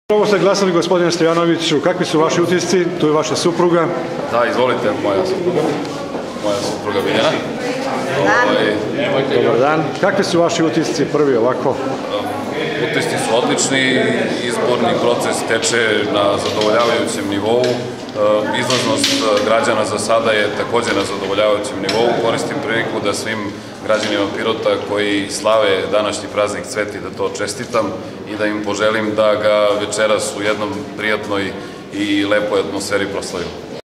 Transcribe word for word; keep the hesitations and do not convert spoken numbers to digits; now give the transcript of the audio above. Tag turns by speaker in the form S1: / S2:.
S1: Prvo ste glasali, gospodine Stojanoviću, kakvi su vaši utisci? Tu je vaša supruga.
S2: Da, izvolite, moja supruga. Moja supruga Biljana.
S1: Dobar dan. Kakvi su vaši utisci prvi ovako?
S2: Utisci su odlični, izborni proces teče na zadovoljavajućem nivou. Izlaznost građana za sada je takođe na zadovoljavajućem nivou. Koristim priliku da svim građanima Pirota koji slave današnji praznik Cveti da to čestitam i da im poželim da ga večeras u jednom prijatnoj i lepoj atmosferi proslavimo.